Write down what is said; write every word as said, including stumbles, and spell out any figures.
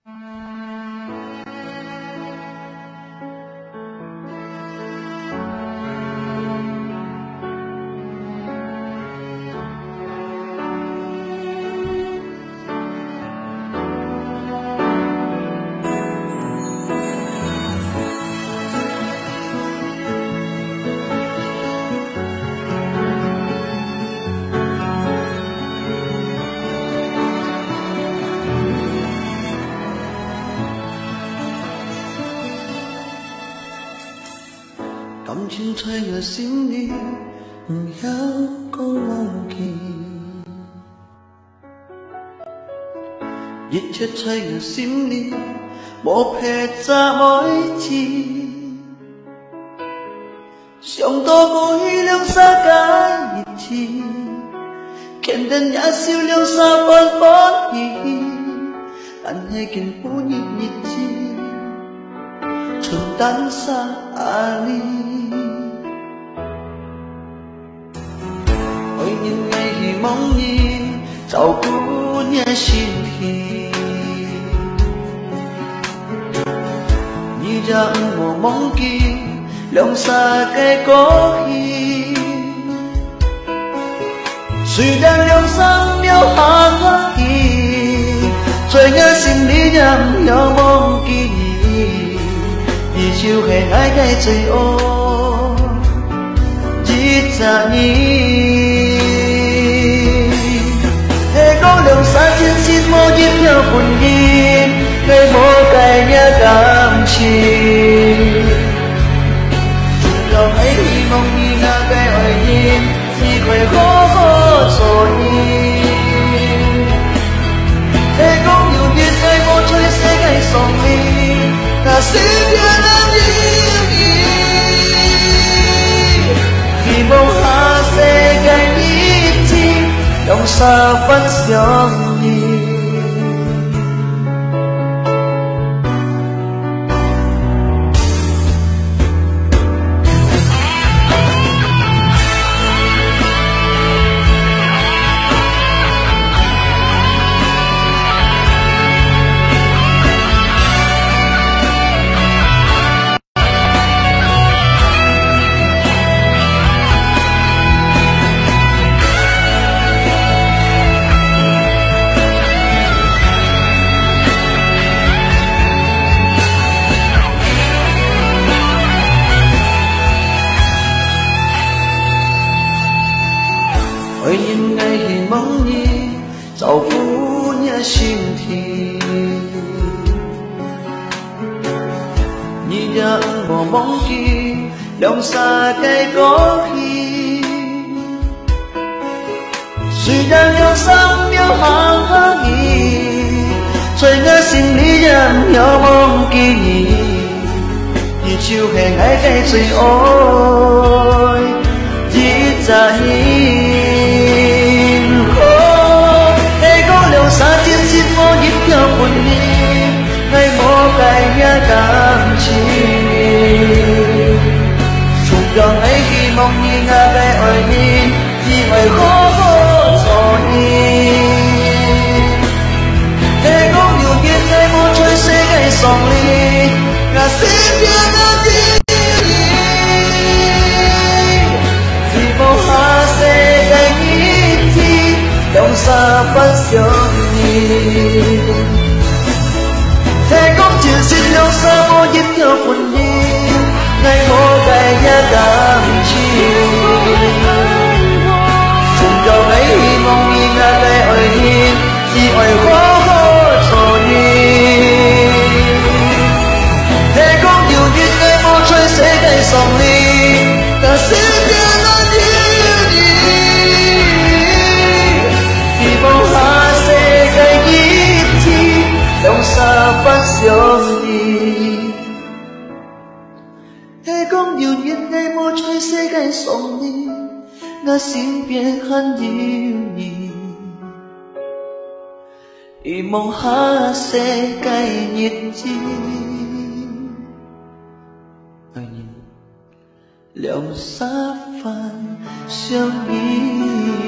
感情在我心里，不要讲忘记。一切在我心里，无撇怎每次。上多过去两三加一次，肯定也少两三分欢喜。但系根本日日子，承担啥压力？ 为人爱希望你照顾你的身体，你也唔好忘记两三个过去。虽然两三秒下去，在我心里也唔要忘记你，你就是爱嘅最恶，一十年。 两三真心无一條本意，佢無計嘅感情。只有係希望你那個愛人，只會好好做你。係講有日愛無全世界送你，那是別人意義。希望下世界一起。 用三分相依。 为人爱希望你照顾你的身体，你也唔好忘记两三个过去。虽然两三秒下去，在我心里也唔要忘记你，你就是爱嘅最愛，一十年。 三真心無一條本意，愛無改嘅感情。除咗愛希望你那個愛人，只會好好做你。係講有日愛無全世界送你，那是別人的意義。希望下世界一起，用三分相。 係講前線有沙漠一條本意，愛無改嘅感情。從舊愛希望你那個愛人，只會好好做你。係講有日愛無全世界送你，那是別人的意義。希望下世界一起，用三分相依。係講有日愛無全世界送你，我身邊很有你。希望下世界日子，愛你兩三分相依。